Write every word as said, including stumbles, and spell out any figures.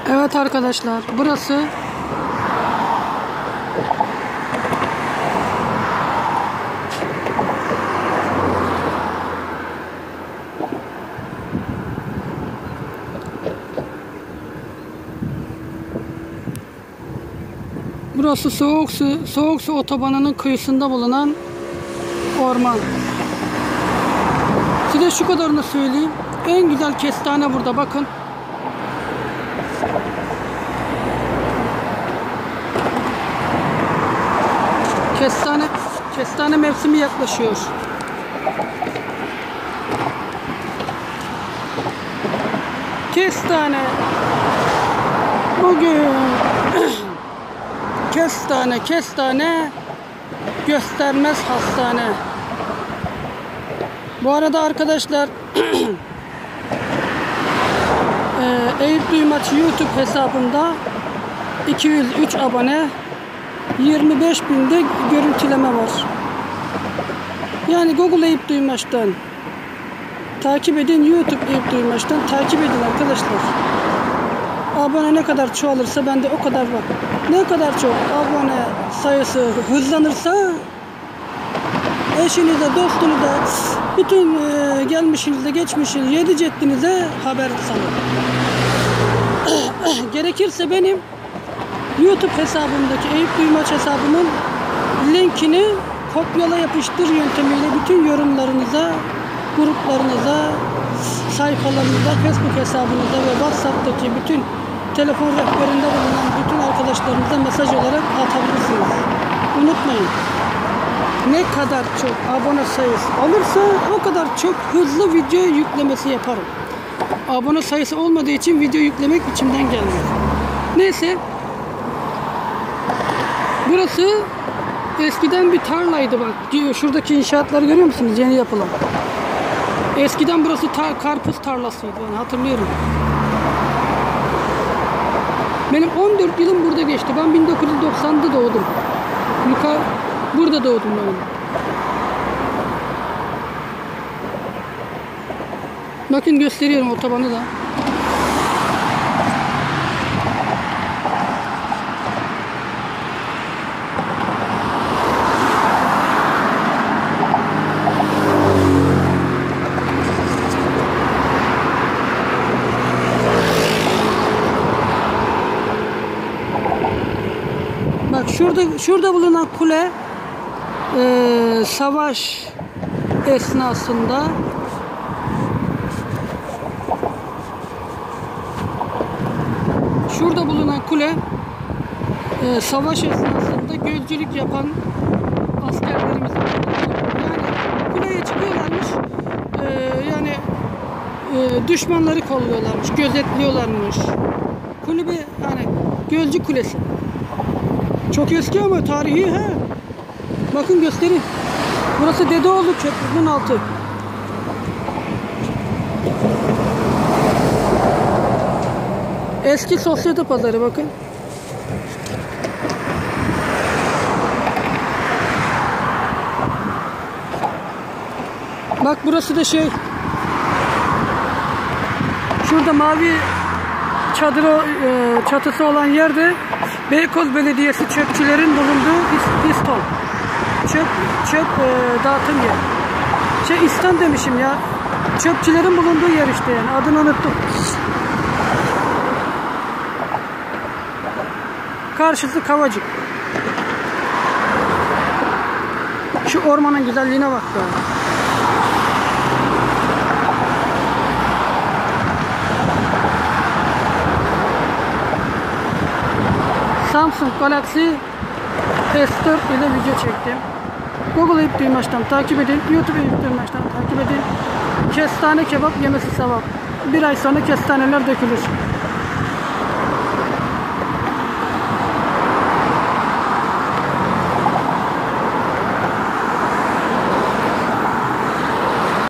Evet arkadaşlar, burası Burası soğuk su, soğuk su otobanının kıyısında bulunan orman. Size şu kadarını söyleyeyim. En güzel kestane burada, bakın. Kestane, kestane mevsimi yaklaşıyor. Kestane. Bugün kestane, kestane göstermez hastane. Bu arada arkadaşlar Eyüp Duymaç YouTube hesabında iki yüz üç abone, yirmi beş binde görüntüleme var. Yani Google Eyüp Duymaç'tan takip edin, YouTube Eyüp Duymaç'tan takip edin arkadaşlar. Abone ne kadar çoğalırsa bende o kadar var. Ne kadar çok abone sayısı hızlanırsa eşinize, dostunuza, bütün e, gelmişinize, geçmişinize, yedi ceddinize haber salın. Gerekirse benim YouTube hesabımdaki Eyüp Duymaç hesabımın linkini kopyala yapıştır yöntemiyle bütün yorumlarınıza, gruplarınıza, sayfalarınıza, Facebook hesabınıza ve WhatsApp'taki bütün telefon rehberinde bulunan bütün arkadaşlarınıza mesaj olarak atabilirsiniz. Unutmayın. Ne kadar çok abone sayısı olursa o kadar çok hızlı video yüklemesi yaparım. Abone sayısı olmadığı için video yüklemek içimden gelmiyor. Neyse. Burası eskiden bir tarlaydı bak. Şuradaki inşaatları görüyor musunuz? Yeni yapılan. Eskiden burası tar karpuz tarlasıydı. Yani hatırlıyorum. Benim on dört yılım burada geçti. Ben bin dokuz yüz doksanda doğdum. Yukarı burada doğdum ben. Bakın gösteriyorum otobanı da. Bak şurada şurada bulunan kule e, savaş esnasında şurada bulunan kule e, savaş esnasında gözcülük yapan askerlerimiz var. Yani kuleye çıkıyorlarmış, e, yani e, düşmanları kolluyorlarmış, gözetliyorlarmış. Kulübe yani gözcü kulesi. Çok eski ama tarihi he. Bakın göstereyim. Burası Dedeoğlu Köprüsü'nün altı. Eski sosyete pazarı bakın. Bak burası da şey. Şurada mavi çadırı, çatısı olan yerde Beykoz Belediyesi çöpçülerin bulunduğu iston. Çöp, çöp e, dağıtım yer. Şey iston demişim ya. Çöpçülerin bulunduğu yer işte yani. Adını unuttum. Karşısı Kavacık. Şu ormanın güzelliğine bak be. Samsung Galaxy S dört ile video çektim. Google Eyüp Duymaç'tan takip edin. YouTube Eyüp Duymaç'tan takip edin. Kestane kebap yemesi sevap. Bir ay sonra kestaneler dökülür.